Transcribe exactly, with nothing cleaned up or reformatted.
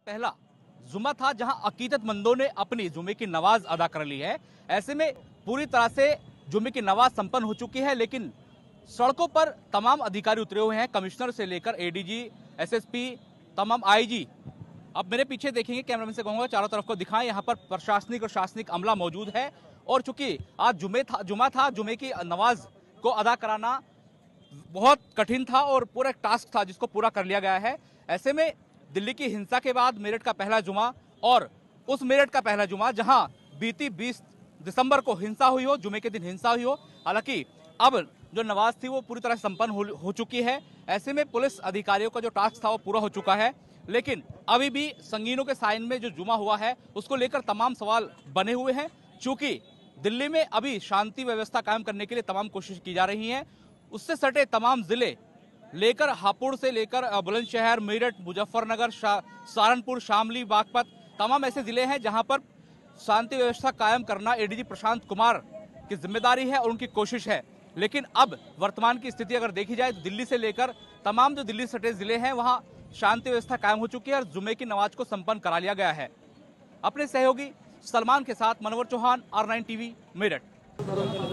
पहला जुमा था जहां अकीदतमंदों ने अपनी जुमे की नमाज अदा कर ली है। ऐसे में पूरी तरह से जुमे की नमाज संपन्न हो चुकी है, लेकिन सड़कों पर तमाम अधिकारी उतरे हुए हैं, कमिश्नर से लेकर एडीजी, एसएसपी, तमाम आईजी। अब मेरे पीछे देखेंगे, कैमरामैन से कहूंगा चारों तरफ को दिखाएं। यहाँ पर प्रशासनिक और शासनिक अमला मौजूद है और चूंकि आज जुमे था जुमा था जुमे की नमाज को अदा कराना बहुत कठिन था और पूरा एक टास्क था जिसको पूरा कर लिया गया है। ऐसे में दिल्ली की हिंसा के बाद मेरठ का पहला जुमा और उस मेरठ का पहला जुमा जहां बीती बीस दिसंबर को हिंसा हुई हो, जुमे के दिन हिंसा हुई हो। हालांकि अब जो नमाज थी वो पूरी तरह से संपन्न हो, हो चुकी है। ऐसे में पुलिस अधिकारियों का जो टास्क था वो पूरा हो चुका है, लेकिन अभी भी संगीनों के साइन में जो जुमा हुआ है उसको लेकर तमाम सवाल बने हुए हैं। चूंकि दिल्ली में अभी शांति व्यवस्था कायम करने के लिए तमाम कोशिश की जा रही है। उससे सटे तमाम जिले लेकर हापुड़ से लेकर बुलंदशहर, मेरठ, मुजफ्फरनगर, शा, सहारनपुर, शामली, बागपत, तमाम ऐसे जिले हैं जहां पर शांति व्यवस्था कायम करना एडीजी प्रशांत कुमार की जिम्मेदारी है और उनकी कोशिश है। लेकिन अब वर्तमान की स्थिति अगर देखी जाए तो दिल्ली से लेकर तमाम जो दिल्ली सटे जिले हैं वहां शांति व्यवस्था कायम हो चुकी है और जुमे की नमाज को संपन्न करा लिया गया है। अपने सहयोगी सलमान के साथ Manohar Chauhan, R nine TV, Meerut.